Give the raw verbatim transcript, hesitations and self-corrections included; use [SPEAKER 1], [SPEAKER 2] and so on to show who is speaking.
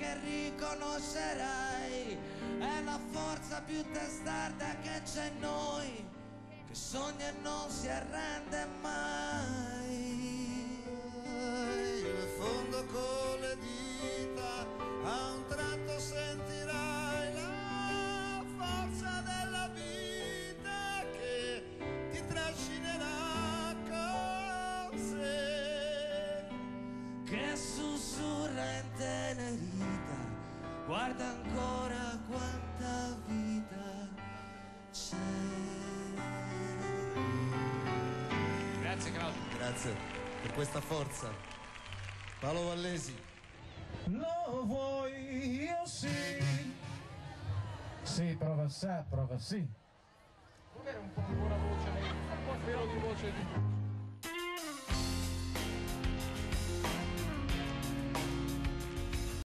[SPEAKER 1] che riconoscerai, è la forza più testarda che c'è in noi, che sogna e non si arrende mai.
[SPEAKER 2] In fondo con le dita a un tratto sentirai la forza della vita che ti trascinerà con sé,
[SPEAKER 1] che sussurra intenerita, guarda ancora quanta vita c'è.
[SPEAKER 3] Grazie Claudio.
[SPEAKER 2] Grazie per questa forza. Paolo Vallesi.
[SPEAKER 4] Lo vuoi? Io sì. Sì, prova sa, prova sì.
[SPEAKER 3] Può avere un po' ancora voce, un po' velo di voce di...